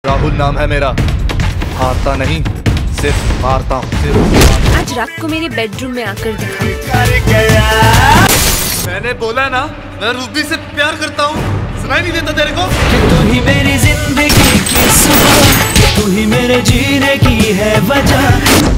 राहुल नाम है मेरा, हारता नहीं सिर्फ मारता हूँ। आज रात को मेरे बेडरूम में आकर दिखा। मैंने बोला ना मैं रूबी से प्यार करता हूँ, सुनाई नहीं देता तेरे को? तू ही मेरी जिंदगी की सुबह, तू ही मेरे जीने की है वजह।